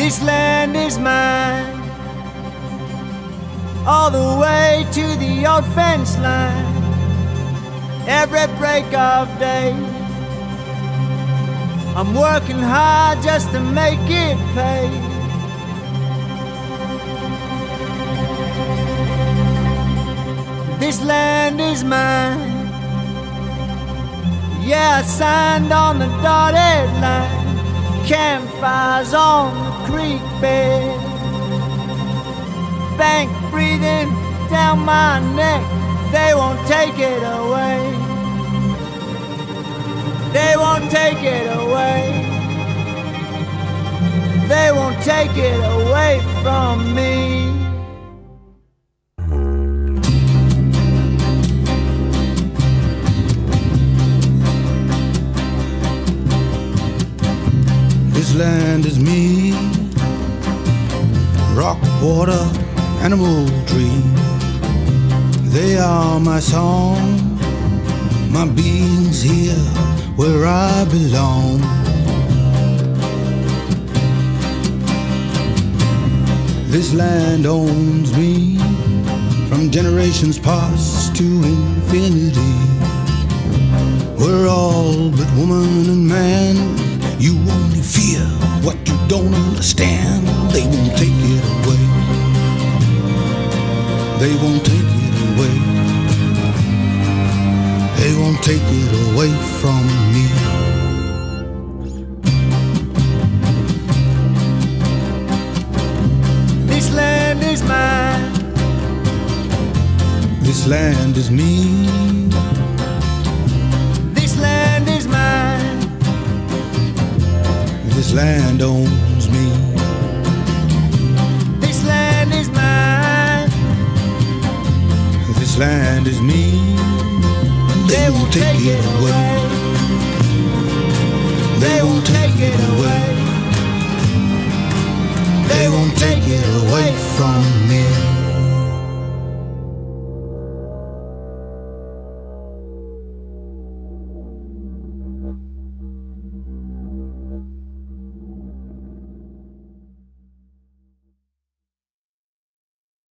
This land is mine, all the way to the old fence line. Every break of day, I'm working hard just to make it pay. This land is mine, yeah, I signed on the dotted line. Campfires on the creek bed, bank breathing down my neck. They won't take it away. They won't take it away. They won't take it away from me. This land is me, rock, water, animal, tree. They are my song, my being's here where I belong. This land owns me from generations past to infinity. We're all but woman and man. You only fear what you don't understand. They won't take it away. They won't take it away. They won't take it away from me. This land is mine. This land is me. This land is mine. This land owns me. This land is mine. This land is me. They won't take it away. They won't take it away. They won't take it away from me.